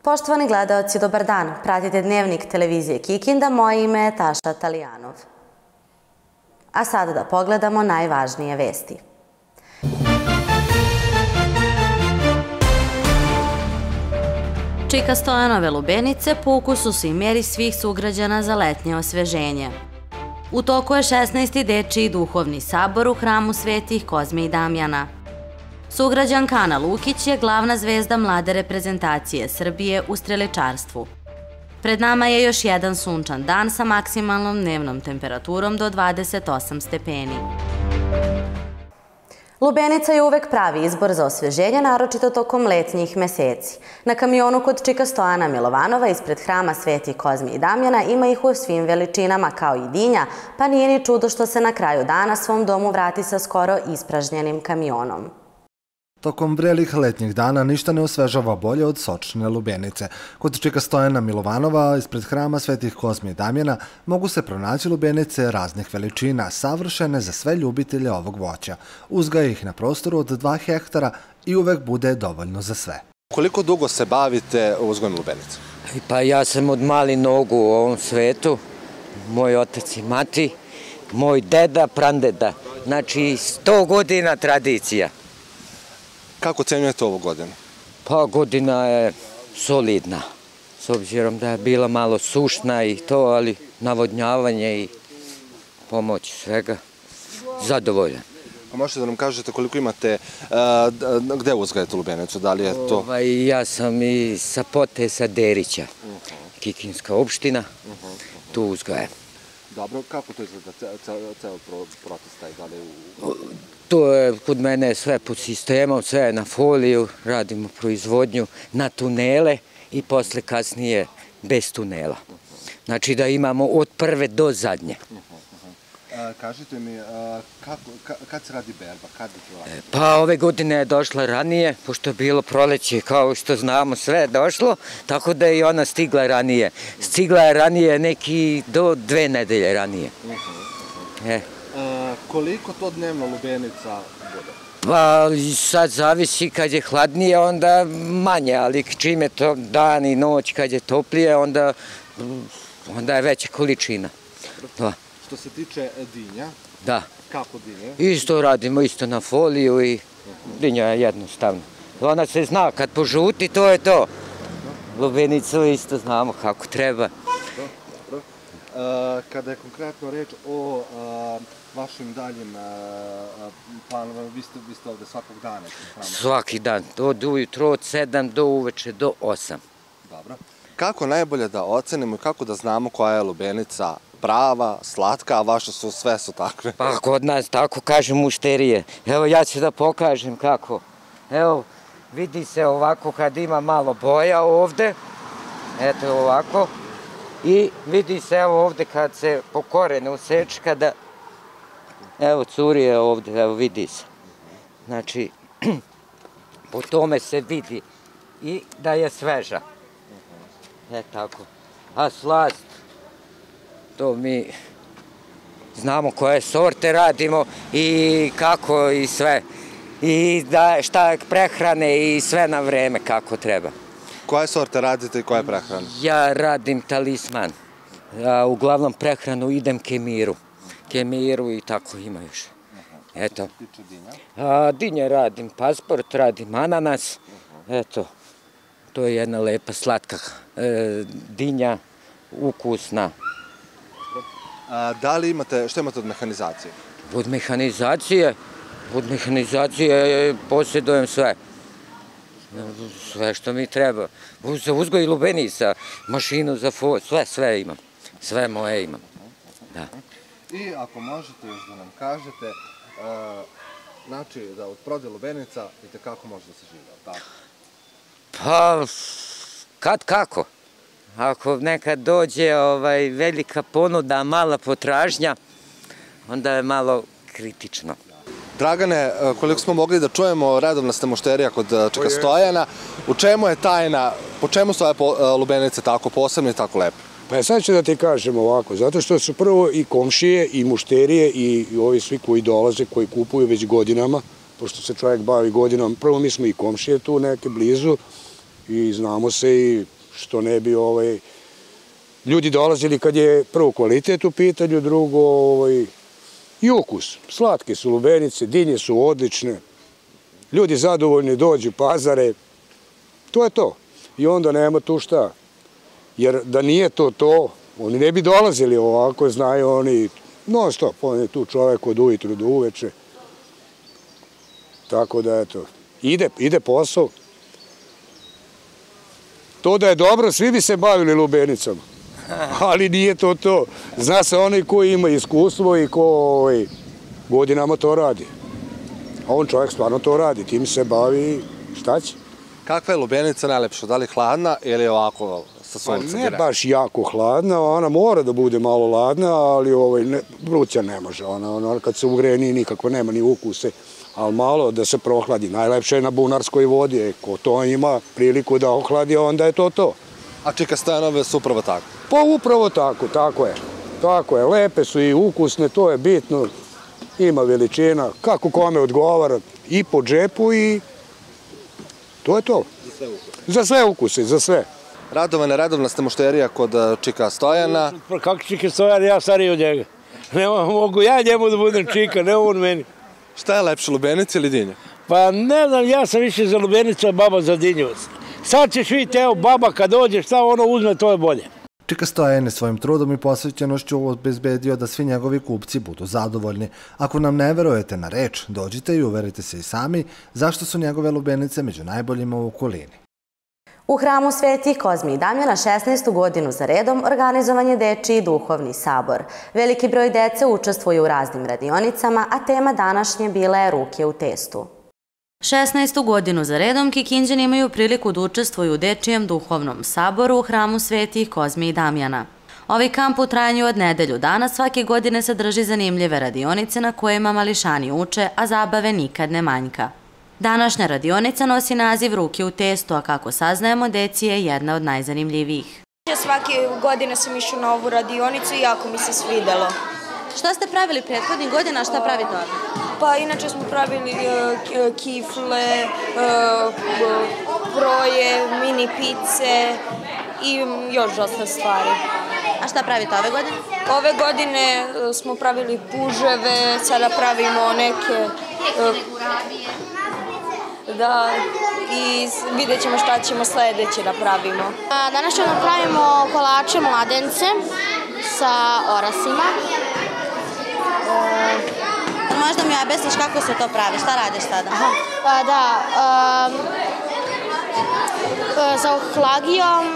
Poštovani gledaoci, dobar dan. Pratite dnevnik televizije Kikinda, moje ime je Taša Talijanov. A sada da pogledamo najvažnije vesti. Čika Stojanove lubenice po ukusu su i meri svih sugrađana za letnje osveženje. U toku je 16. dečiji duhovni sabor u hramu svetih Kozme i Damjana. Sugrađanka Ana Lukić je glavna zvezda mlade reprezentacije Srbije u streličarstvu. Pred nama je još jedan sunčan dan sa maksimalnom dnevnom temperaturom do 28 stepeni. Lubenica je uvek pravi izbor za osveženje, naročito tokom letnjih meseci. Na kamionu kod čika Stojana Milovanova ispred hrama Svetih Kozme i Damjana ima ih u svim veličinama kao i dinja, pa nije ni čudo što se na kraju dana svom domu vrati sa skoro ispražnjenim kamionom. Tokom vrelih letnjih dana ništa ne osvežava bolje od sočne lubenice. Kod čika Stojana Milovanova, ispred hrama Svetih Kozme i Damjana, mogu se pronaći lubenice raznih veličina, savršene za sve ljubitelje ovog voća. Uzgaja ih na prostoru od 2 hektara i uvek bude dovoljno za sve. Koliko dugo se bavite uzgojem lubenica? Pa ja sam od mali nogu u ovom svetu, moj otac i mati, moj deda, prandeda. Znači 100 godina tradicija. Kako ocenjujete ovu godinu? Pa godina je solidna, s obzirom da je bila malo sušna i to, ali navodnjavanje i pomoć svega, zadovoljan. A možete da nam kažete koliko imate, gde uzgajate lubenicu, da li je to? Ja sam i sa Potesa Derića, Kikinska opština, tu uzgajem. Dobro, kako to izgleda ceo proces taj, da li To je kod mene sve pod sistemom, sve je na foliju, radimo proizvodnju na tunele i posle kasnije bez tunela. Znači da imamo od prve do zadnje. Kažite mi, kad se radi berba, kad je to radi? Pa ove godine je došla ranije, pošto je bilo proleće, kao što znamo, sve je došlo, tako da je i ona stigla ranije. Stigla je ranije neki do 2 nedelje ranije. Koliko to dnevno lubenica bude? Pa sad zavisi, kad je hladnije onda manje, ali čim je to dan i noć, kad je toplije onda je veća količina. Što se tiče dinja, kako dinje? Isto radimo, isto na foliju i dinja je jednostavno. Ona se zna, kad požuti to je to. Lubenicu isto znamo kako treba. Kada je konkretno reč o vašim daljim planovima, vi ste ovde svakog dana? Svaki dan, od ujutro od 7 do uveče do 8. Dobro. Kako najbolje da ocenimo i kako da znamo koja je lubenica prava, slatka, a vaše sve su takve? Pa kod nas tako kažu mušterije. Evo ja ću da pokažem kako. Evo, vidi se ovako kad ima malo boja ovde. Eto ovako. I vidi se evo ovde kad se po korenu sečka da, evo curi je ovde, evo vidi se. Znači, po tome se vidi i da je sveža. Tako. A slast, to mi znamo koje sorte radimo i kako i sve. I šta prehrane i sve na vreme kako treba. Koje sorte radite i koje prehrane? Ja radim talisman. Uglavnom prehranu idem kemiru. Kemiru i tako ima još. Eto. Tiče dinja? Dinje radim pasport, radim ananas. Eto. To je jedna lepa slatka dinja, ukusna. Da li imate, što imate od mehanizacije? Od mehanizacije posjedujem sve. Sve što mi treba. Za uzgoj lubenica, mašinu za sve imam. Sve moje imam. I ako možete još da nam kažete, znači da od prodaje lubenica itekako može da se živi, tako? Pa, kad kako. Ako nekad dođe velika ponuda, mala potražnja, onda je malo kritično. Dragane, koliko smo mogli da čujemo, redovna ste mušterija kod čika Stojana. U čemu je tajna, po čemu su ove lubenice tako posebne i tako lepe? Pa sad ću da ti kažem ovako, zato što su prvo i komšije, i mušterije, i ovi svi koji dolaze, koji kupuju već godinama, pošto se čovjek bavi godinama. Prvo mi smo i komšije tu neke blizu, i znamo se i što ne bi ljudi dolazili kad je prvo kvalitet u pitanju, drugo i ukus. Slatke su lubenice, dinje su odlične, ljudi zadovoljni dođu, pazare, to je to. I onda nema tu šta. Jer da nije to, oni ne bi dolazili ovako, znaju oni, non stop, on je tu čovek od ujutru do uveče. Tako da, eto, ide posao. To da je dobro, svi bi se bavili lubenicama, ali nije to. Zna se onaj ko ima iskustvo i ko godinama to radi. A on čovjek stvarno to radi, tim se bavi, šta će? Kakva je lubenica najlepša? Da li hladna ili ovako sa suncem? Ne baš jako hladna, ona mora da bude malo ladna, ali vruća ne može. Ona kad se ugreni nikako nema ni ukuse, ali malo da se prohladi. Najlepše je na bunarskoj vodi, ko to ima priliku da ohladi, onda je to. A Čika Stojanove su upravo tako? Pa upravo tako, tako je. Lepe su i ukusne, to je bitno. Ima veličina, kako kome odgovara, i po džepu i to je to. Za sve ukuse, za sve. Radovna ste mušterija kod Čika Stojana. Kako Čika Stojan, ja stariji od njega. Ne mogu ja njemu da budem Čika, ne on meni. Šta je lepše, lubenica ili dinja? Pa ne znam, ja sam više za lubenicu, a baba za dinju. Sad ćeš vidjeti, evo, baba kad dođe, šta ono uzme, to je bolje. Čika Stojan je svojim trudom i posvećenošću obezbedio da svi njegovi kupci budu zadovoljni. Ako nam ne verujete na reč, dođite i uverite se i sami zašto su njegove lubenice među najboljima u okolini. U hramu Svetih Kozmi i Damjana 16. godinu za redom organizovan je dečiji duhovni sabor. Veliki broj dece učestvuje u raznim radionicama, a tema današnje bila je ruke u testu. 16. godinu za redom Kikinđani imaju priliku da učestvuju u dečijem duhovnom saboru u hramu Svetih Kozmi i Damjana. Ovaj kamp u trajanju od nedelju dana svake godine sadrži zanimljive radionice na kojima mališani uče, a zabave nikad ne manjka. Današnja radionica nosi naziv Ruke u testu, a kako saznajemo, deci je jedna od najzanimljivijih. Svake godine sam išla na ovu radionicu i jako mi se svidelo. Šta ste pravili prethodnih godina, a šta pravite ovdje? Pa inače smo pravili kifle, broje, mini pice i još dosta stvari. A šta pravite ove godine? Ove godine smo pravili puževe, sada pravimo neke... Da, i vidjet ćemo šta ćemo sledeće da pravimo. Danas ćemo pravimo kolače mladence sa orasima. Možda mi objasniš kako se to pravi, šta radiš sada? Da, sa ohlagijom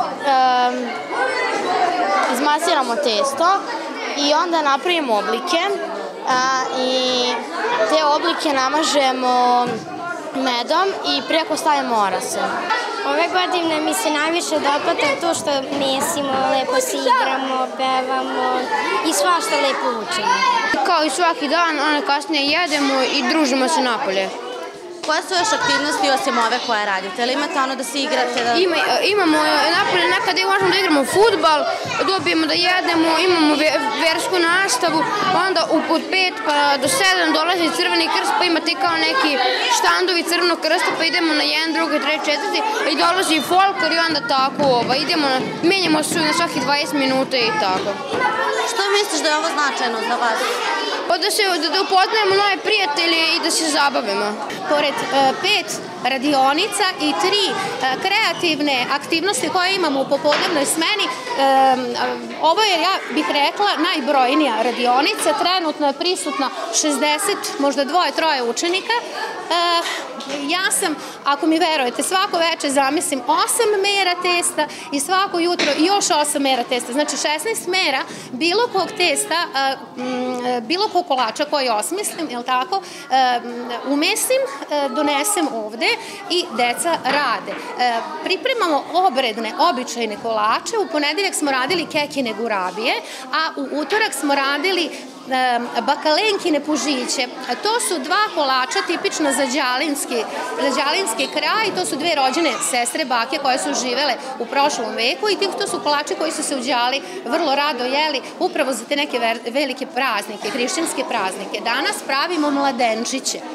izmasiramo testo i onda napravimo oblike i te oblike namažemo medom i preko stavimo orase. Ove godine mi se najviše dopada to što mesimo, lepo se igramo, pevamo i svašta lepo učimo. Kao i svaki dan, kasnije jedemo i družimo se napolje. Koje su još aktivnosti osim ove koje radite? Ili imate ono da se igrate? Imamo napolje nekada možemo da igramo fudbal, dobijemo da jedemo, imamo versku nastavu, onda od 5 pa do 7 dolazi Crveni krst, pa imate kao neki štandovi Crvenog krsta, pa idemo na 1, 2, 3, 4 i dolazi i folklor i onda tako idemo, menjamo se na svakih 20 minuta i tako. Što misliš da je ovo značajno za vas? Pa da upoznajemo nove prijatelje i da se zabavimo. Pored 5 radionica i 3 kreativne aktivnosti koje imamo u popodnevnoj smeni, ovo je, ja bih rekla, najbrojnija radionica. Trenutno je prisutno 60, možda 2-3 učenika. Ja sam, ako mi verujete, svako veče zamislim 8 mera testa i svako jutro još 8 mera testa. Znači 16 mera bilo kog testa, bilo kog kolača koji osmislim, jel tako, umesim, donesem ovde i deca rade. Pripremamo obredne, običajne kolače. U ponedeljak smo radili kekine gurabije, a u utorak smo radili bakalenkine pužiće. To su 2 kolača tipično za đalinski kraj. To su 2 rođene sestre bake koje su živele u prošlom veku i to su kolači koji su se u Đali vrlo rado jeli upravo za te neke velike praznike, hrišćanske praznike. Danas pravimo mladenčiće.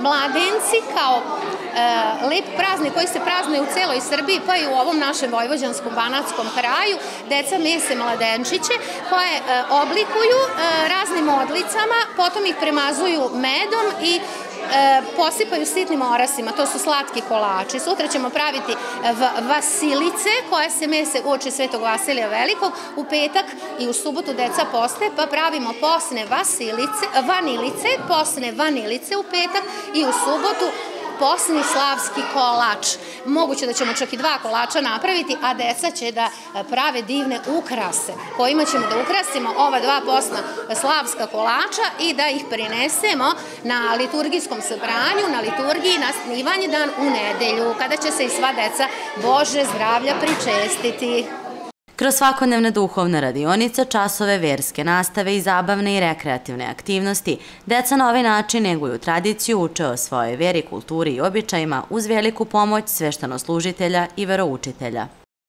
mladenci kao lep praznik koji se praznuje u celoj Srbiji, pa i u ovom našem vojvođanskom banatskom kraju. Deca mese mladenčiće koje oblikuju raznim odlicama, potom ih premazuju medom i posipaju sitnim orasima, to su slatki kolači. Sutra ćemo praviti vasilice koje se mese uoči Svetog Vasilija Velikog. U petak i u subotu deca poste, pa pravimo posne vanilice u petak i u subotu posni slavski kolač. Moguće da ćemo čak i 2 kolača napraviti, a deca će da prave divne ukrase kojima ćemo da ukrasimo ova 2 posna slavska kolača i da ih prinesemo na liturgijskom sabranju, na liturgiji na Ivanji dan u nedelju, kada će se i sva deca Bože zdravlja pričestiti. Kroz svakodnevne duhovne radionice, časove verske nastave i zabavne i rekreativne aktivnosti, deca na ovaj način neguju tradiciju, uče o svojoj veri, kulturi i običajima uz veliku pomoć sveštenoslужitelja i veroučitelja.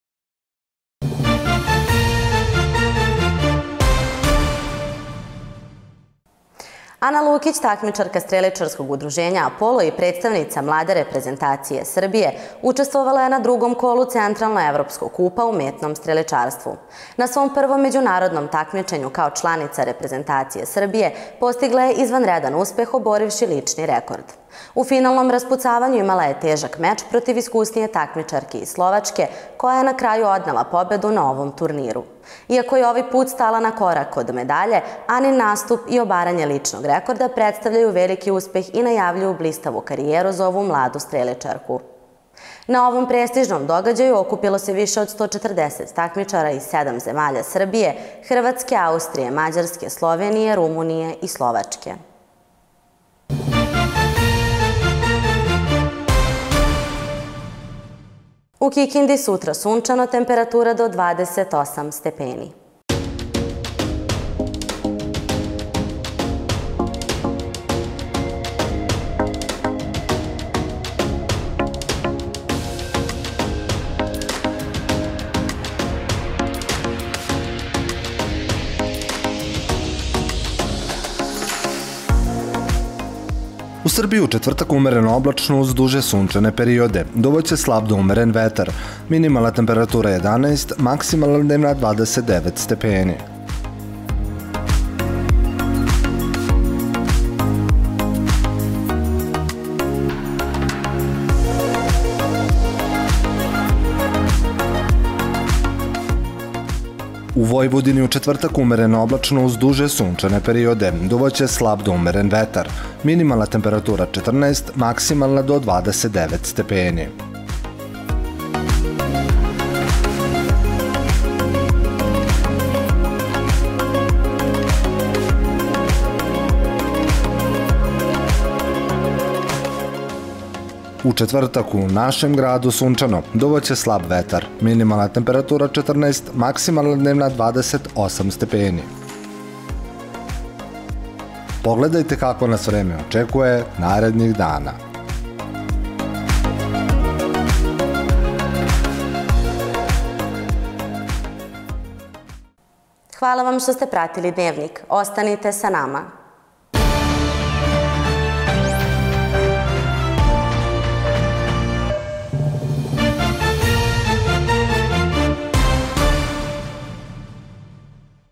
Ana Lukić, takmičarka streličarskog udruženja Apollo i predstavnica mlade reprezentacije Srbije, učestvovala je na 2. kolu Centralno-evropskog kupa u metnom streličarstvu. Na svom prvom međunarodnom takmičenju kao članica reprezentacije Srbije postigla je izvanredan uspeh oborivši lični rekord. U finalnom raspucavanju imala je težak meč protiv iskusnije takmičarke iz Slovačke, koja je na kraju odnela pobedu na ovom turniru. Iako je ovaj put stala na korak od medalje, Anin nastup i obaranje ličnog rekorda predstavljaju veliki uspeh i najavljuju blistavu karijeru za ovu mladu streličarku. Na ovom prestižnom događaju okupilo se više od 140 takmičara iz 7 zemalja Srbije, Hrvatske, Austrije, Mađarske, Slovenije, Rumunije i Slovačke. U Kikindi sutra sunčano, temperatura do 28 stepeni. U Srbiji u četvrtak umereno oblačno uz duže sunčane periode. Dovoće slab do umeren vetar. Minimalna temperatura 11, maksimalna dnevna 29 stepeni. U Vojvodini u četvrtak umereno oblačno uz duže sunčane periode. Duvaće slab do umeren vetar. Minimalna temperatura 14, maksimalna do 29 stepeni. U četvrtak u našem gradu sunčano, duvaće slab vetar, minimalna temperatura 14, maksimalna dnevna 28 stepeni. Pogledajte kako nas vreme očekuje narednih dana. Hvala vam što ste pratili Dnevnik. Ostanite sa nama.